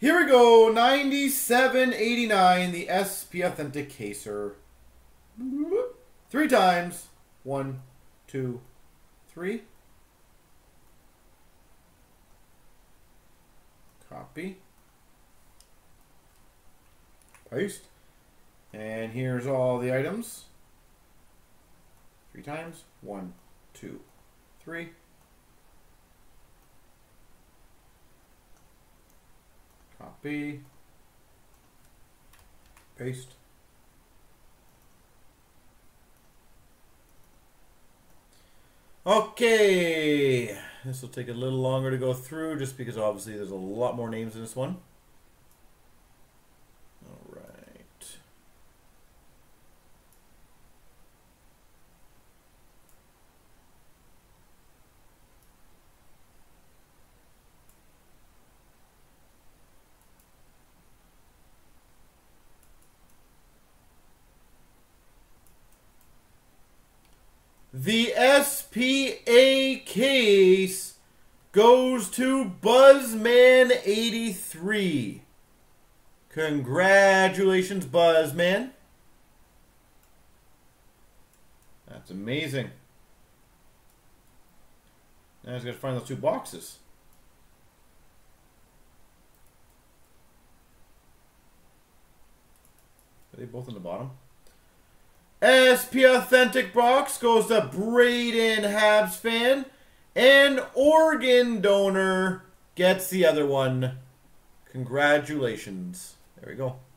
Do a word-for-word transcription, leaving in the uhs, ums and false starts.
Here we go, ninety-seven eighty-nine, the S P Authentic Caser. Three times. One, two, three. Copy. Paste. And here's all the items. Three times. One, two, three. Copy. Paste. Okay. This will take a little longer to go through just because obviously there's a lot more names in this one. All right. The S P A case goes to Buzzman eighty-three. Congratulations, Buzzman. That's amazing. Now I just got to find those two boxes. Are they both in the bottom? S P Authentic box goes to Braden, Habs fan. And organ donor gets the other one. Congratulations. There we go.